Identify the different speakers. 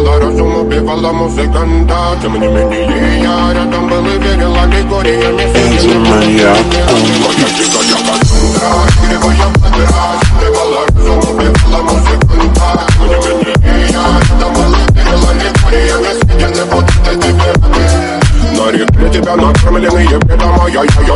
Speaker 1: Убивала разум, убивала музыканта. Тем не менее я рядом был и верил аллегориями.
Speaker 2: Энди Маньяк.
Speaker 1: Моя дикая Кассандра, игривая подра. Убивала разум, убивала музыканта. Тем не менее я рядом был и верил аллегориями. Съедены вот эти веры. На реке тебя накормленные бедом,